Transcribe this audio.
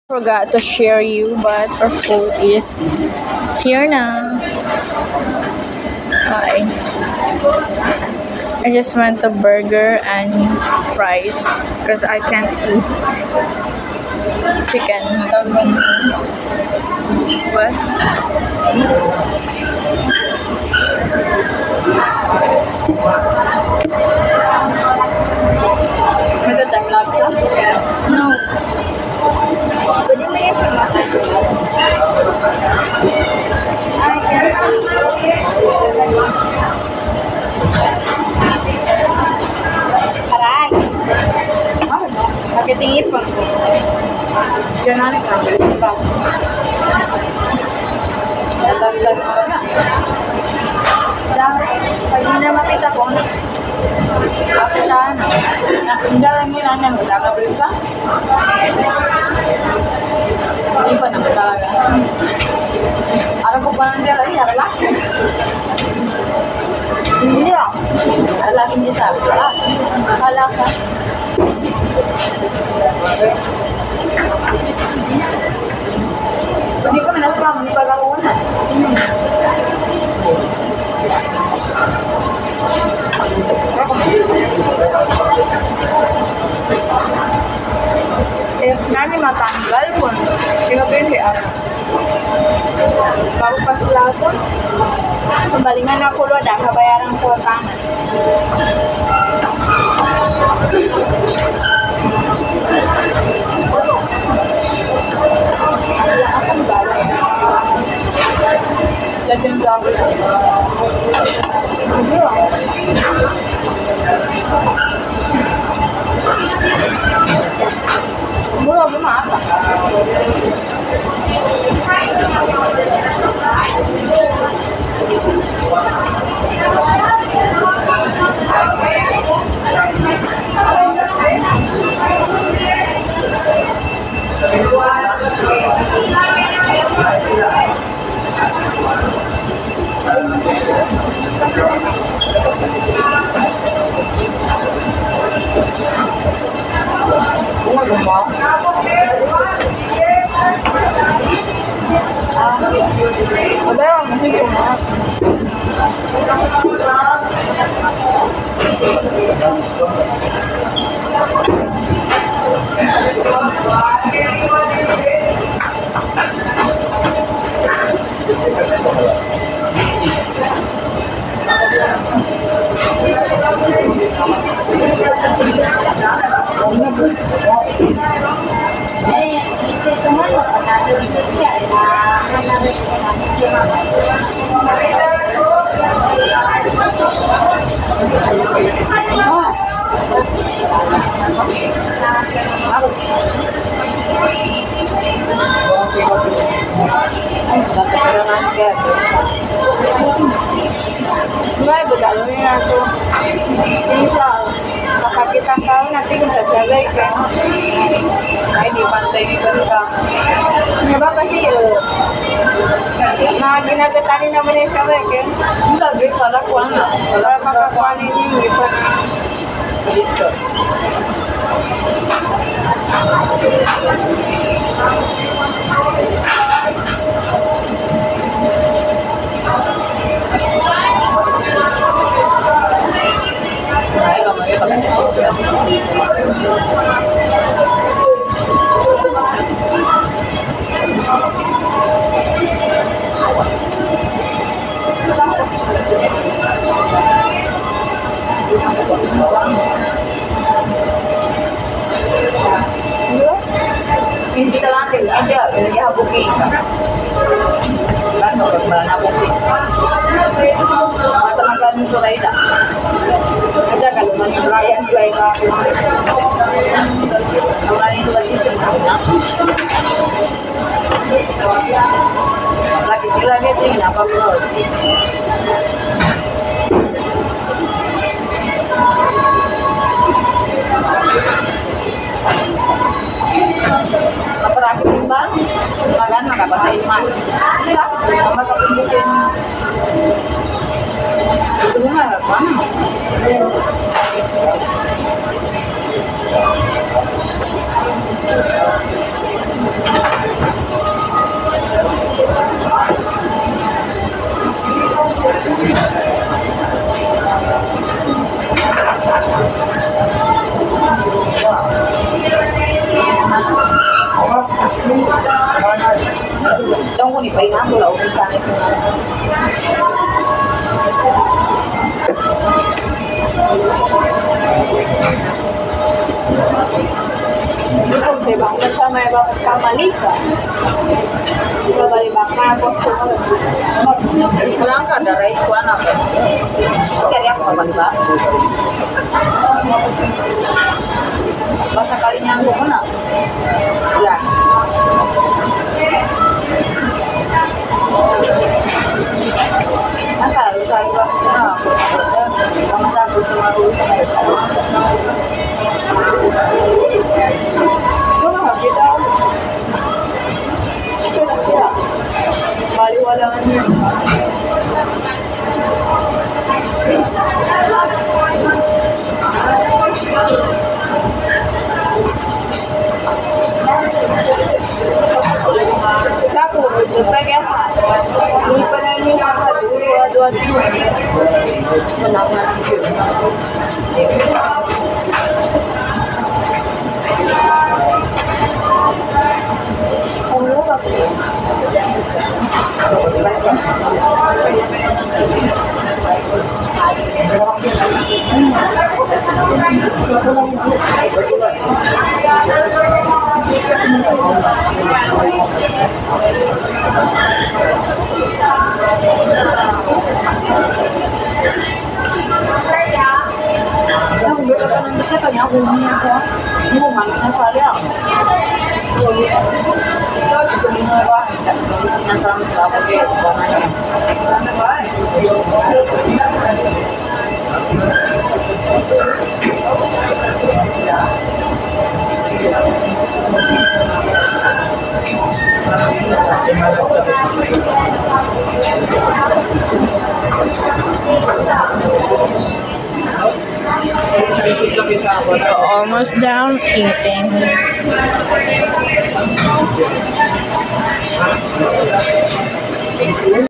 Forgot to share you, but our food is here now. Hi. I just went to burger and fries because I can't eat chicken. What? With the time lapse? No. Pwede mo yung Aray! Pakitingin pa. Diyan na ka. Natagdag mo na. Pag hindi na makita ko, bakit saan? Hindi lang yun, ano, magkakabrisa? Hindi pa naman talaga. Alam ko ba nang dyan, ay, harala? Hindi ah. Harala, hindi sabi. Harala ka. Hindi ko minasama, hindi pag-amunan. Nani matanggal pun, tinggal pilih baru pas lapor, kembalingan aku lo ada kebayaran kuota. Akan balik. Jadi berapa? Murah berapa? Ada yang masih kumat. May bedalnya aku. Misal kakak kita tahu nanti kita jaga ikan. Ay di pantai ikan ka. Diba kasi na ginagatanin naman yung kaway kan. Enggak big para kuan na. Para makakuanin yung ikan. Dito. Hindi ka lang din, hindi habukin ka. Gano'n ba nabukin? Matamagal mo sa kaila. Ada kalau manjurayan jual ka. Ang alin ba dito na? Lagi din napapagod. Kaparakin ba? Magana makapatay man. Makapimbukin. Ito nga, paano? Don't ko ni pa ina ko la ulit sa akin na. Hindi ko diba kung sa may kamali ka. Balibang na ako sa wala ka daray ko anak. Kaya ako ba? Basta kali niya ako na. Yan. Asal saya buat sana, sama satu sama dulu sama itu. Cuma kita, balik walangannya. Aku berjuta ya Pak. Ini penyanyi apa dua benar-benar We're almost done eating.